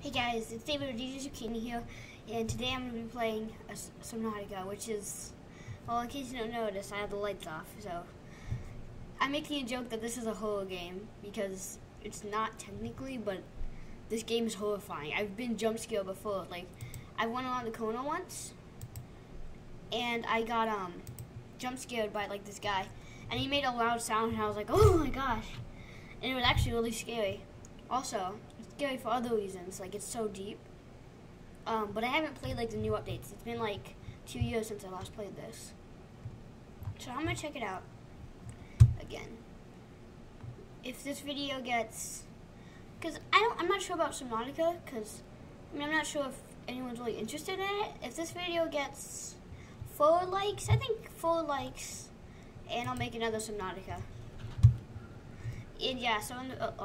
Hey guys, it's David or DJ Zucchini here, and today I'm going to be playing Subnautica, which is, well, in case you don't notice, I have the lights off, so I'm making a joke that this is a horror game, because it's not technically, but this game is horrifying. I've been jump scared before. Like, I went around the corner once, and I got jump scared by like this guy, and he made a loud sound, and I was like, oh my gosh, and it was actually really scary. Also, it's scary for other reasons, like it's so deep. But I haven't played like the new updates. It's been like 2 years since I last played this. So I'm gonna check it out again. If this video gets, cause I'm not sure about Subnautica, cause I'm not sure if anyone's really interested in it. If this video gets 4 likes, I think 4 likes, and I'll make another Subnautica. And yeah, so in the,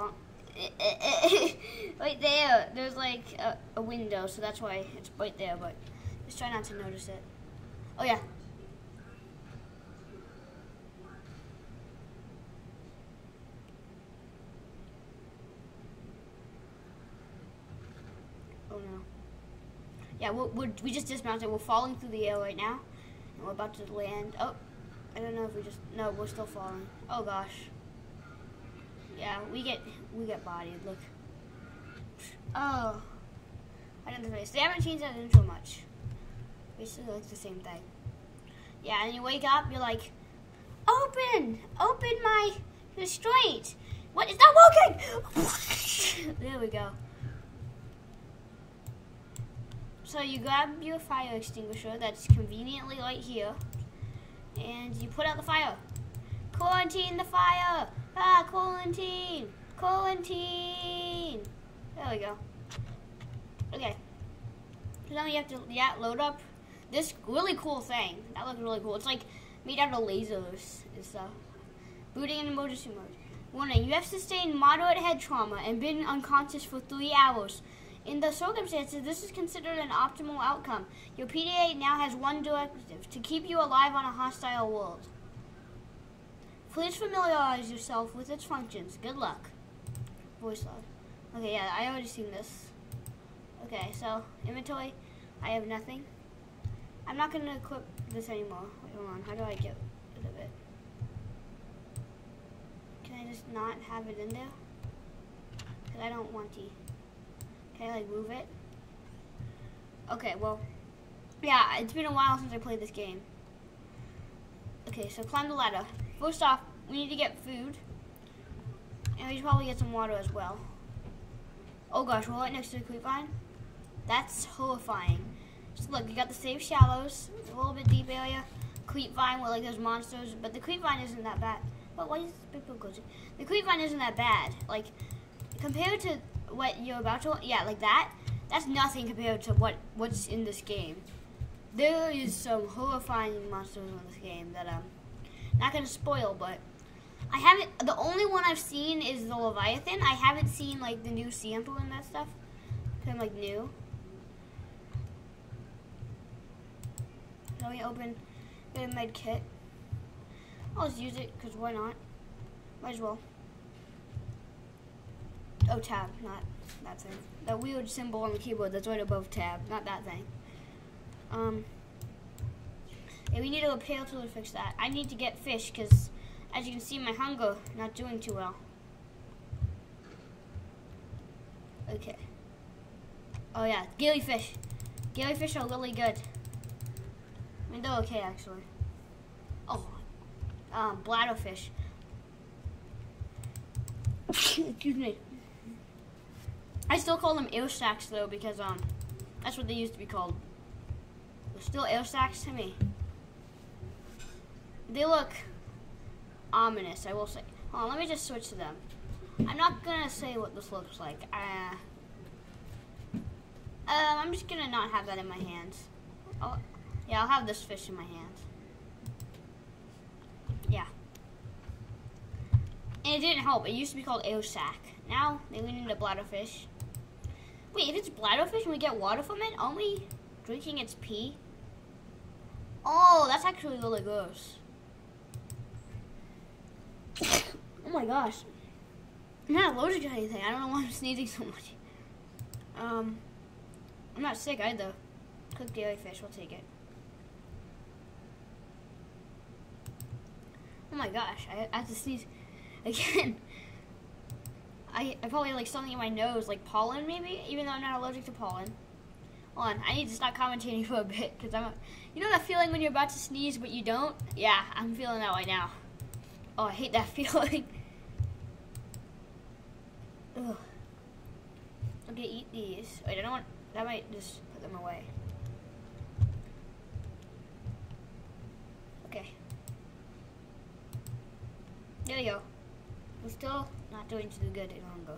right there, there's like a window, so that's why it's right there, but just try not to notice it. Oh yeah. Oh no. Yeah, we just dismounted. We're falling through the air right now, and we're about to land. Oh, I don't know if no, we're still falling. Oh gosh. Yeah, we get bodied. Look. Oh, I didn't face. They haven't changed that intro much. Basically, like the same thing. Yeah, and you wake up, you're like, open my restraint. What? It's not working. There we go. So you grab your fire extinguisher that's conveniently right here, and you put out the fire. Quarantine the fire. Ah, quarantine! Quarantine! There we go. Okay. So now you have to, load up this really cool thing. That looks really cool. It's like made out of lasers and stuff. Booting in emergency mode. Warning, you have sustained moderate head trauma and been unconscious for 3 hours. In the circumstances, this is considered an optimal outcome. Your PDA now has one directive: to keep you alive on a hostile world. Please familiarize yourself with its functions. Good luck. Voice log. Okay, yeah, I already seen this. Okay, so inventory, I have nothing. I'm not gonna equip this anymore. Wait, hold on. How do I get rid of it? Can I just not have it in there? Cause I don't want to. Can I like move it? Okay, well, yeah, it's been a while since I played this game. Okay, so climb the ladder. First off, we need to get food, and we should probably get some water as well. Oh gosh, we're right next to the creep vine. That's horrifying. Just look, you got the safe shallows, a little bit deep area, creep vine where like there's monsters, but the creep vine isn't that bad. But why is this big book goes? The creep vine isn't that bad. Like compared to what you're about to, yeah, like that. That's nothing compared to what's in this game. There is some horrifying monsters in this game that not gonna spoil, but I haven't. The only one I've seen is the Leviathan. I haven't seen like the new sample and that stuff. Cause I'm like new. So we open the med kit. I'll just use it because why not? Might as well. Oh, tab, not that thing. That weird symbol on the keyboard that's right above tab, not that thing. Yeah, we need a repair tool to fix that. I need to get fish because, as you can see, my hunger not doing too well. Okay. Oh yeah, gillyfish. Gillyfish are really good. I mean, they're okay actually. Oh, bladderfish. Excuse me. I still call them air stacks though because that's what they used to be called. They're still air stacks to me. They look ominous, I will say. Hold on, let me just switch to them. I'm not gonna say what this looks like. I'm just gonna not have that in my hands. Oh, yeah, I'll have this fish in my hands. Yeah. And it didn't help. It used to be called air sack. Now they lean into bladderfish. Wait, if it's bladderfish and we get water from it, aren't we drinking its pee? Oh, that's actually really gross. Oh my gosh. I'm not allergic to anything. I don't know why I'm sneezing so much. I'm not sick either. Cooked daily fish, we'll take it. Oh my gosh, I have to sneeze again. I probably have like something in my nose, like pollen maybe, even though I'm not allergic to pollen. Hold on, I need to stop commentating for a bit, because you know that feeling when you're about to sneeze but you don't? Yeah, I'm feeling that right now. Oh, I hate that feeling. Ugh. Okay, eat these. Wait, I don't want, that might just put them away. Okay. There we go. We're still not doing too good any longer.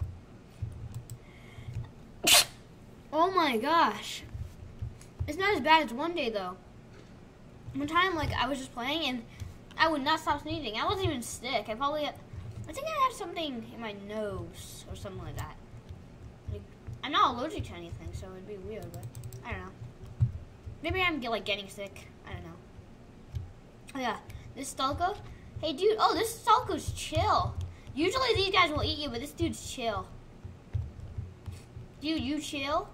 Oh my gosh. It's not as bad as one day though. One time, like, I was just playing and I would not stop sneezing. I wasn't even sick. I think I had something in my nose or something like that. Like, I'm not allergic to anything, so it'd be weird, but I don't know. Maybe I'm like getting sick. I don't know. Oh yeah, this Stalker. Hey dude, oh, this Stalker's chill. Usually these guys will eat you, but this dude's chill. Dude, you chill?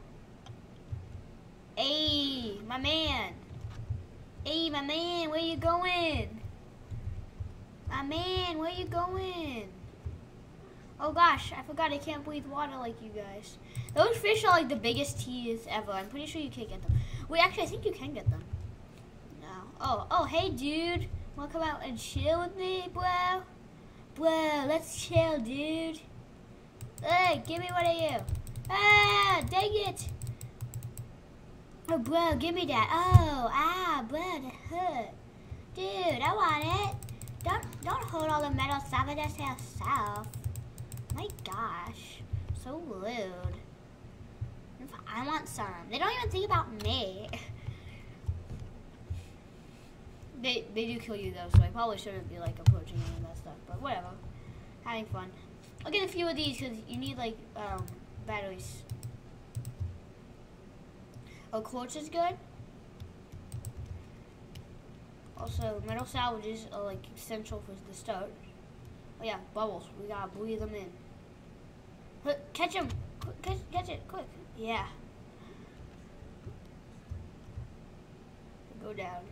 Hey, my man. Hey, my man, where you going? My man, where you going? Oh gosh, I forgot I can't breathe water like you guys. Those fish are like the biggest teas ever. I'm pretty sure you can't get them. Wait, actually, I think you can get them. No. Oh, hey dude. Wanna come out and chill with me, bro? Bro, let's chill, dude. Hey, give me one of you. Ah, dang it. Oh, bro, give me that. Oh, bro, that hurt. Dude, I want it. Don't hold all the metal stuff and just yourself. My gosh, so rude. I want some. They don't even think about me. They do kill you though, so I probably shouldn't be like approaching any of that stuff. But whatever, having fun. I'll get a few of these because you need like batteries. Oh, quartz is good. Also, metal salvages are like essential for the start. Oh yeah, bubbles. We gotta breathe them in. Look, catch them. Catch it, quick. Yeah. Go down.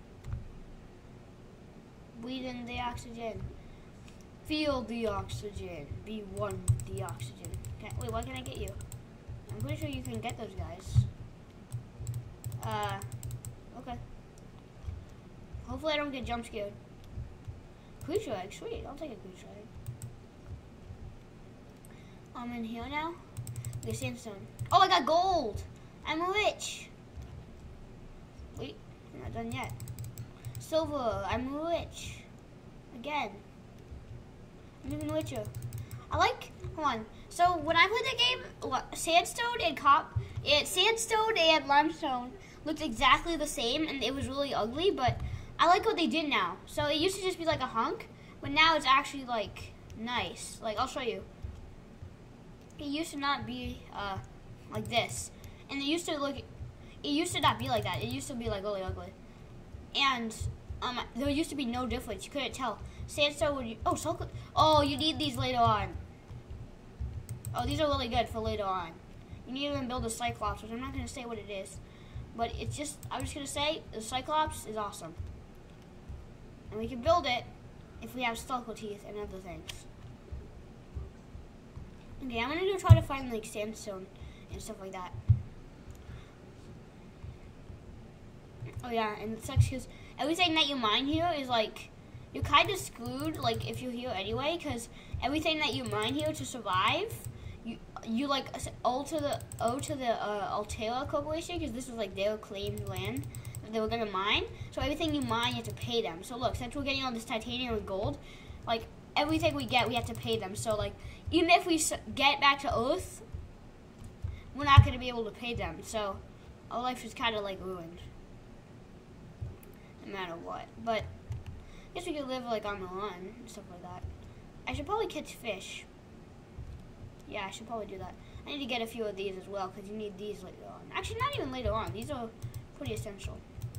Breathe in the oxygen. Feel the oxygen. Be one with the oxygen. Wait, what can I get you? I'm pretty sure you can get those guys. Okay. Hopefully I don't get jump scared. Cruise egg, sweet. I'll take a cruise egg. I'm in here now. Okay, sandstone. Oh, I got gold. I'm rich. Wait, I'm not done yet. Silver. I'm rich. Again. I'm even richer. I like. Hold on. So when I played the game, sandstone and limestone looked exactly the same, and it was really ugly. But I like what they did now. So it used to just be like a hunk, but now it's actually like nice. Like I'll show you. It used to not be like this, and it used to look. It used to not be like that. It used to be like really ugly, and there used to be no difference. You couldn't tell. Sandstone would. Oh, you need these later on. Oh, these are really good for later on. You need to even build a Cyclops, which I'm not going to say what it is, but it's just. I'm just going to say the Cyclops is awesome, and we can build it if we have Stalker teeth and other things. Okay, I'm gonna go try to find like sandstone and stuff like that. Oh yeah, and it sucks because everything that you mine here is like, you're kind of screwed like if you're here anyway, because everything that you mine here to survive, you like owe to the Altera Corporation, because this was like their claimed land that they were gonna mine. So everything you mine, you have to pay them. So look, since we're getting all this titanium and gold, like everything we get, we have to pay them. So like, even if we get back to Earth, we're not going to be able to pay them. So our life is kind of like ruined, no matter what. But I guess we could live like on the run and stuff like that. I should probably catch fish. Yeah, I should probably do that. I need to get a few of these as well, because you need these later on. Actually, not even later on. These are pretty essential.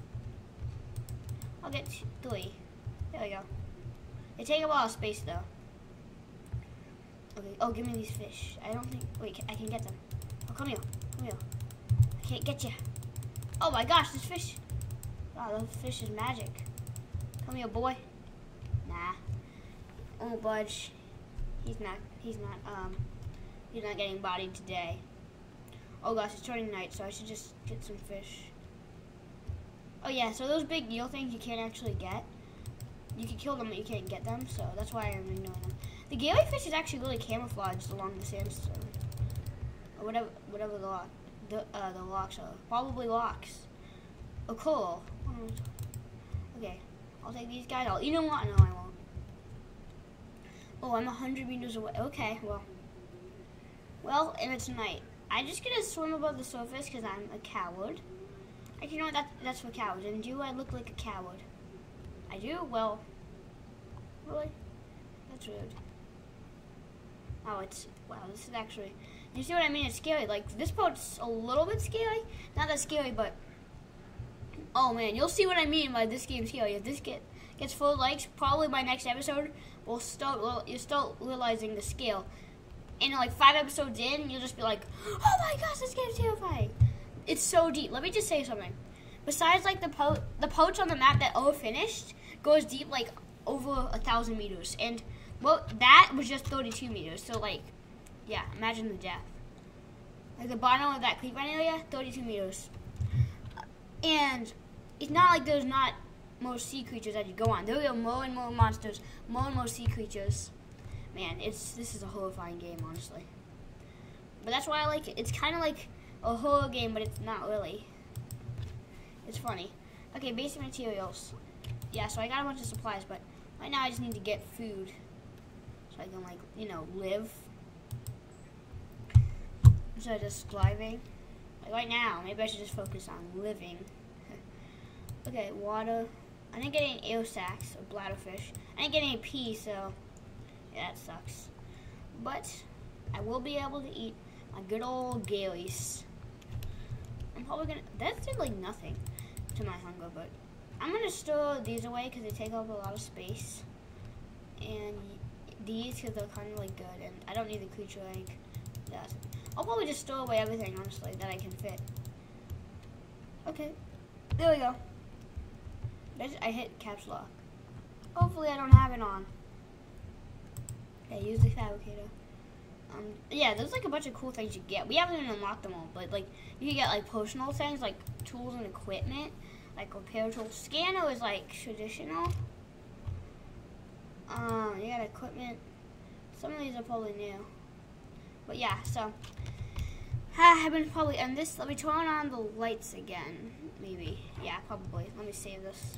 I'll get 3. There we go. They take a lot of space though. Okay. Oh, give me these fish. I don't think. Wait, I can get them. Oh, Come here. Come here. I can't get you. Oh my gosh, this fish. Wow, this fish is magic. Come here, boy. Nah. Oh, budge. He's not getting bodied today. Oh gosh, it's turning night, so I should just get some fish. Oh yeah, so those big eel things you can't actually get. You can kill them, but you can't get them, so that's why I'm ignoring them. The Gaily fish is actually really camouflaged along the sandstone. Or whatever the locks are. Probably locks. Oh, cool. Okay, I'll take these guys. I'll eat them. No, I won't. Oh, I'm 100 meters away. Okay, well, if it's night, I'm just gonna swim above the surface because I'm a coward. Actually, you know what? That's for cowards. And do I look like a coward? I do? Well, really? That's rude. Oh, wow, this is actually, you see what I mean? It's scary. Like, this boat's a little bit scary. Not that scary, but, oh man, you'll see what I mean by this game's scary. If this gets full likes, probably by next episode, you'll start realizing the scale. And like 5 episodes in, you'll just be like, oh my gosh, this game's terrifying. It's so deep. Let me just say something. Besides like the poach on the map that finished goes deep like over 1,000 meters. And well, that was just 32 meters. So like, yeah, imagine the depth. Like the bottom of that creek run area, 32 meters. And it's not like there's not more sea creatures as you go on. There are more and more monsters, more and more sea creatures. Man, this is a horrifying game, honestly. But that's why I like it. It's kind of like a horror game, but it's not really. It's funny. Okay, basic materials. Yeah, so I got a bunch of supplies, but right now I just need to get food. So I can, like, you know, live. Instead of just driving. Like right now, maybe I should just focus on living. Okay, water. I didn't get any eel sacks or bladderfish. I didn't get any pee, so yeah, that sucks. But I will be able to eat my good old Gailies. I'm probably gonna. That did like nothing to my hunger, but I'm gonna store these away because they take up a lot of space. And these because they're kind of like good, and I don't need the creature egg. I'll probably just store away everything, honestly, that I can fit. Okay, there we go. I hit caps lock. Hopefully I don't have it on. Okay, use the fabricator. Yeah, there's like a bunch of cool things you get. We haven't even unlocked them all, but like you can get like personal things like tools and equipment, like repair tools. Scanner is like traditional. You got equipment. Some of these are probably new. But yeah, so I've been probably on this. Let me turn on the lights again. Maybe. Yeah, probably. Let me save this.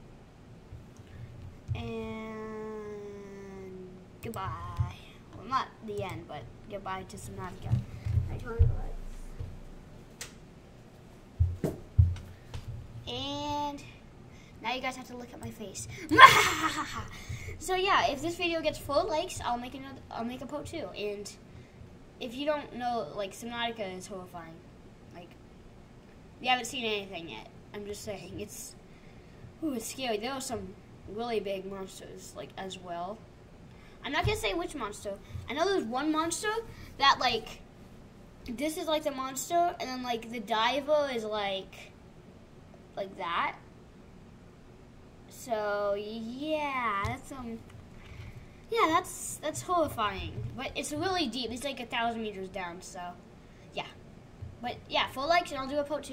And goodbye. Well, not the end, but goodbye to Subnautica. I turn on the lights. And now you guys have to look at my face. So yeah, if this video gets 4 likes, I'll make a part 2. And if you don't know, like, Subnautica is horrifying. Like, you haven't seen anything yet. I'm just saying, it's scary. There are some really big monsters, like, as well. I'm not gonna say which monster. I know there's one monster that, like, this is like the monster, and then like the diver is like that. So yeah, that's horrifying. But it's really deep. It's like 1,000 meters down. So yeah, but yeah, 4 likes and I'll do a part 2.